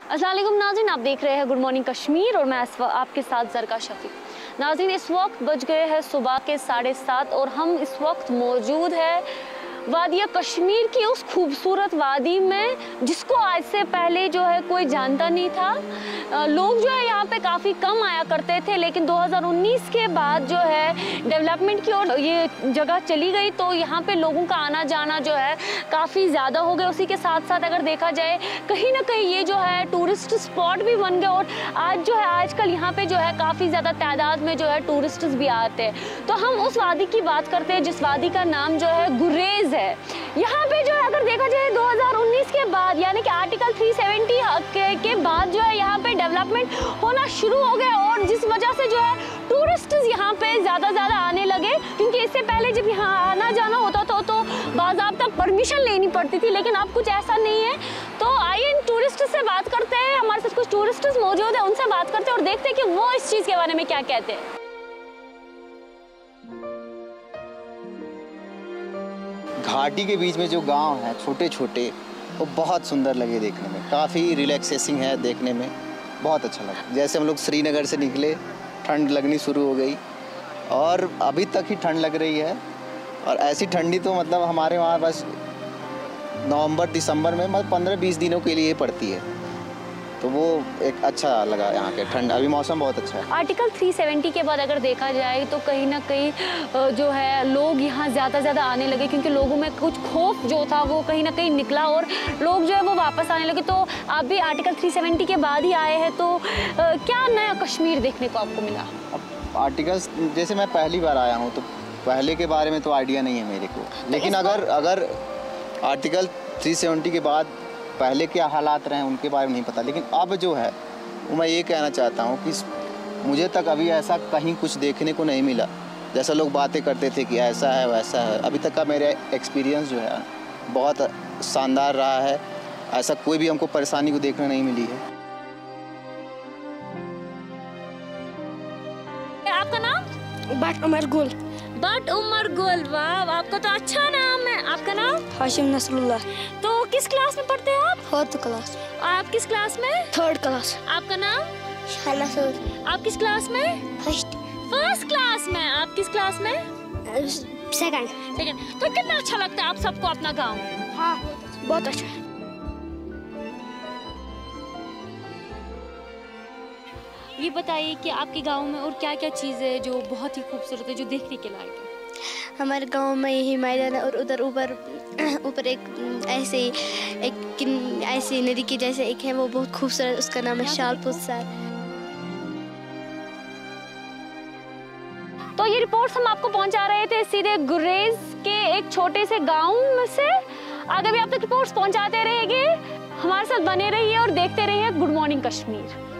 अस्सलाम वालेकुम नाज़रीन, आप देख रहे हैं गुड मॉर्निंग कश्मीर और मैं आपके साथ ज़रका शफीक। नाज़रीन, इस वक्त बज गए हैं सुबह के 7:30 और हम इस वक्त मौजूद है वादिया कश्मीर की उस खूबसूरत वादी में जिसको आज से पहले जो है कोई जानता नहीं था। लोग जो है यहाँ पे काफ़ी कम आया करते थे, लेकिन 2019 के बाद जो है डेवलपमेंट की ओर ये जगह चली गई तो यहाँ पे लोगों का आना जाना जो है काफ़ी ज़्यादा हो गया। उसी के साथ साथ अगर देखा जाए कहीं ना कहीं ये जो है टूरिस्ट स्पॉट भी बन गया और आज जो है आजकल यहाँ पे जो है काफ़ी ज़्यादा तादाद में जो है टूरिस्ट भी आते हैं। तो हम उस वादी की बात करते हैं जिस वादी का नाम जो है गुरेज है। यहाँ पे जो है अगर देखा जाए 2019 के बाद यानी कि आर्टिकल 370 के बाद जो है यहाँ पे डेवलपमेंट होना शुरू हो गया और जिस वजह से जो है टूरिस्ट यहाँ पे ज़्यादा आने लगे, क्योंकि इससे पहले जब यहाँ आना जाना होता था तो बाज़ाब्ता परमिशन लेनी पड़ती थी, लेकिन अब कुछ ऐसा नहीं है। तो आइए इन टूरिस्ट से बात करते हैं, हमारे साथ कुछ टूरिस्ट मौजूद है, उनसे बात करते हैं और देखते हैं कि वो इस चीज़ के बारे में क्या कहते हैं। घाटी के बीच में जो गांव है छोटे छोटे, वो बहुत सुंदर लगे देखने में, काफ़ी रिलैक्सेसिंग है देखने में, बहुत अच्छा लगा। जैसे हम लोग श्रीनगर से निकले, ठंड लगनी शुरू हो गई और अभी तक ही ठंड लग रही है। और ऐसी ठंडी तो मतलब हमारे वहाँ बस नवंबर दिसंबर में मतलब 15-20 दिनों के लिए पड़ती है, तो वो एक अच्छा लगा यहाँ के ठंड। अभी मौसम बहुत अच्छा है। आर्टिकल 370 के बाद अगर देखा जाए तो कहीं ना कहीं जो है लोग यहाँ ज़्यादा आने लगे, क्योंकि लोगों में कुछ खौफ जो था वो कहीं ना कहीं निकला और लोग जो है वो वापस आने लगे। तो आप भी आर्टिकल 370 के बाद ही आए हैं, तो क्या नया कश्मीर देखने को आपको मिला? अब आर्टिकल्स जैसे मैं पहली बार आया हूँ तो पहले के बारे में तो आइडिया नहीं है मेरे को, लेकिन अगर आर्टिकल 370 के बाद पहले क्या हालात रहे हैं उनके बारे में नहीं पता, लेकिन अब जो है वो मैं ये कहना चाहता हूँ कि मुझे तक अभी ऐसा कहीं कुछ देखने को नहीं मिला। जैसा लोग बातें करते थे कि ऐसा है वैसा है, अभी तक का मेरा एक्सपीरियंस जो है बहुत शानदार रहा है। ऐसा कोई भी हमको परेशानी को देखने नहीं मिली है। आपका नाम? बट उमर गुल। बट उमर गुल, वाह आपका तो अच्छा नाम है। आपका नाम? हाशिम नसरुल्लाह। तो किस क्लास में पढ़ते हो आप? 4th class. आप किस क्लास में? 3rd class. आपका नाम? शाला सूद। आप किस क्लास में? फर्स्ट क्लास में। आप किस क्लास में? सेकंड। तो कितना अच्छा लगता है आप सबको अपना गाँव? हाँ, बहुत अच्छा। ये बताइए कि आपके गांव में और क्या क्या चीज़ है जो बहुत ही खूबसूरत है, जो देखने के लायक है? हमारे गांव में यही मैदान है और उधर ऊपर एक ऐसी नदी की जैसे एक है, वो बहुत खूबसूरत, उसका नाम है शालपुर सर। तो ये रिपोर्ट्स हम आपको पहुंचा रहे थे सीधे गुरेज के एक छोटे से गांव में से। आगे भी आप तक रिपोर्ट्स पहुंचाते रहेंगे, हमारे साथ बने रहिए और देखते रहिए गुड मॉर्निंग कश्मीर।